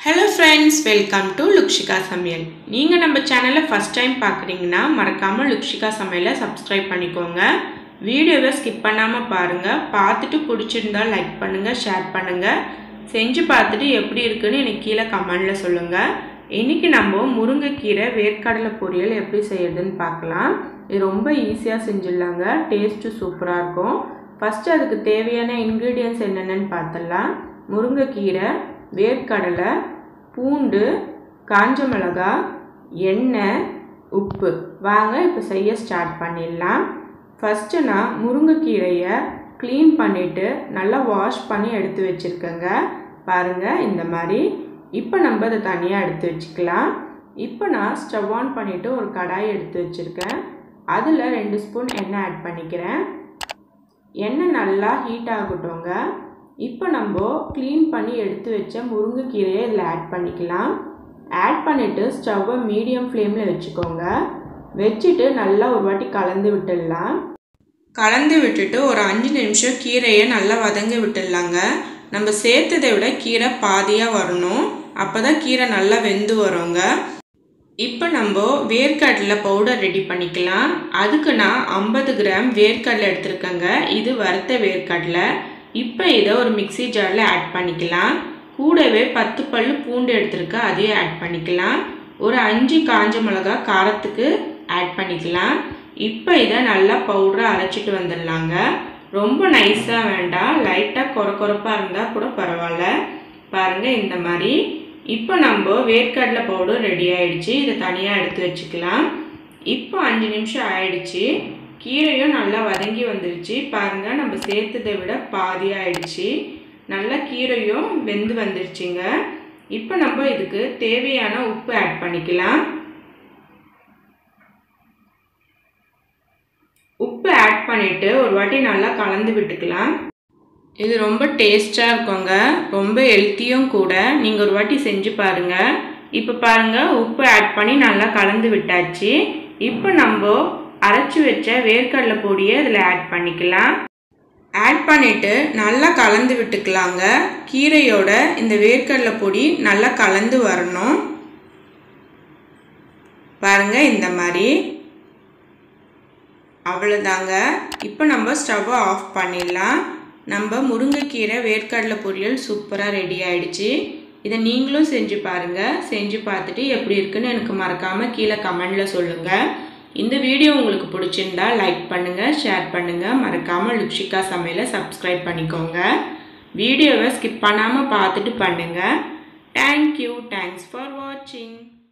Hello friends, welcome to Lukshiga Samayal. நீங்க நம்ம சேனலை first time பார்க்கறீங்கன்னா மறக்காம Lukshiga Samayala subscribe பண்ணிக்கோங்க. வீடியோவை skip பண்ணாம பாருங்க. பார்த்துட்டு பிடிச்சிருந்தா லைக் பண்ணுங்க, ஷேர் பண்ணுங்க. செஞ்சு பார்த்துட்டு எப்படி இருக்குன்னு எனக்கு கீழ கமெண்ட்ல சொல்லுங்க. இன்னைக்கு நம்ம முருங்கைக்கீரை வேர்க்கடலை பொரியல் எப்படி செய்யறதுன்னு பார்க்கலாம். இது ரொம்ப ஈஸியா செஞ்சிடலாங்க. டேஸ்ட் சூப்பரா இருக்கும். ஃபர்ஸ்ட் அதுக்கு தேவையான ingredients என்னென்னன்னு பார்த்தலாம். முருங்கைக்கீரை, வேர்க்கடலை, பூண்டு, காஞ்ச மிளகாய், எண்ணெய், உப்பு. வாங்க இப்போ செய்ய ஸ்டார்ட் பண்ணிடலாம். ஃபஸ்ட்டு நான் முருங்கைக்கீரையை க்ளீன் பண்ணிவிட்டு நல்லா வாஷ் பண்ணி எடுத்து வச்சுருக்கேங்க. பாருங்கள் இந்த மாதிரி. இப்போ நம்ம அதை தனியாக எடுத்து வச்சுக்கலாம். இப்போ நான் ஸ்டவ் ஆன் பண்ணிவிட்டு ஒரு கடாய் எடுத்து வச்சுருக்கேன். அதில் 2 ஸ்பூன் எண்ணெய் ஆட் பண்ணிக்கிறேன். எண்ணெய் நல்லா ஹீட் ஆகட்டுங்க. இப்போ நம்ம க்ளீன் பண்ணி எடுத்து வச்ச முருங்கைக்கீரையை இதில் ஆட் பண்ணிக்கலாம். ஆட் பண்ணிவிட்டு ஸ்டவ்வை மீடியம் ஃப்ளேமில் வச்சுக்கோங்க. வச்சுட்டு நல்லா ஒரு வாட்டி கலந்து விட்டுடலாம். கலந்து விட்டுட்டு ஒரு 5 நிமிஷம் கீரையை நல்லா வதங்க விட்டுடலாங்க. நம்ம சேர்த்ததை விட கீரை பாதியாக வரணும். அப்போ தான் கீரை நல்லா வெந்து வருங்க. இப்போ நம்ம வேர்க்கடலை பவுடர் ரெடி பண்ணிக்கலாம். அதுக்கு நான் 50 கிராம் வேர்க்கடலை எடுத்துருக்கேங்க. இது வறுத்த வேர்க்கடலை. இப்போ இதை ஒரு மிக்ஸி ஜாரில் ஆட் பண்ணிக்கலாம். கூடவே 10 பல்லு பூண்டு எடுத்துருக்கேன், அதையும் ஆட் பண்ணிக்கலாம். ஒரு 5 காஞ்ச மிளகாய் காரத்துக்கு ஆட் பண்ணிக்கலாம். இப்போ இதை நல்லா பவுடராக அரைச்சிட்டு வந்துடலாங்க. ரொம்ப நைஸாக வேண்டாம், லைட்டாக கொரப்பாக இருந்தால் கூட பரவாயில்ல. பாருங்கள் இந்த மாதிரி. இப்போ நம்ம வேர்க்கடலை பவுடர் ரெடி ஆகிடுச்சு. இதை தனியாக எடுத்து வச்சுக்கலாம். இப்போ 5 நிமிஷம் ஆயிடுச்சு. கீரையும் நல்லா வதங்கி வந்துருச்சு. பாருங்கள் நம்ம சேர்த்ததை விட பாதி ஆயிடுச்சு. நல்லா கீரையும் வெந்து வந்துருச்சுங்க. இப்போ நம்ம இதுக்கு தேவையான உப்பு ஆட் பண்ணிக்கலாம். உப்பு ஆட் பண்ணிவிட்டு ஒரு வாட்டி நல்லா கலந்து விட்டுக்கலாம். இது ரொம்ப டேஸ்டாக இருக்குங்க, ரொம்ப ஹெல்த்தியும் கூட. நீங்கள் ஒரு வாட்டி செஞ்சு பாருங்கள். இப்போ பாருங்கள் உப்பு ஆட் பண்ணி நல்லா கலந்து விட்டாச்சு. இப்போ நம்ம அரைச்சி வச்ச வேர்க்கடலை பொடியை இதில் ஆட் பண்ணிக்கலாம். ஆட் பண்ணிவிட்டு நல்லா கலந்து விட்டுக்கலாங்க. கீரையோட இந்த வேர்க்கடலை பொடி நல்லா கலந்து வரணும். பாருங்கள் இந்த மாதிரி. அவ்வளோதாங்க. இப்போ நம்ம ஸ்டவ்வை ஆஃப் பண்ணிடலாம். நம்ம முருங்கைக்கீரை வேர்க்கடலை பொரியல் சூப்பராக ரெடி ஆகிடுச்சு. இதை நீங்களும் செஞ்சு பாருங்கள். செஞ்சு பார்த்துட்டு எப்படி இருக்குன்னு எனக்கு மறக்காமல் கீழே கமெண்டில் சொல்லுங்கள். இந்த வீடியோ உங்களுக்கு பிடிச்சிருந்தா லைக் பண்ணுங்கள், ஷேர் பண்ணுங்கள். மறக்காமல் லுக்ஷிகா சமையலை சப்ஸ்கிரைப் பண்ணிக்கோங்க. வீடியோவை ஸ்கிப் பண்ணாமல் பார்த்துட்டு பண்ணுங்கள். தேங்க்யூ. தேங்க்ஸ் ஃபார் வாட்சிங்.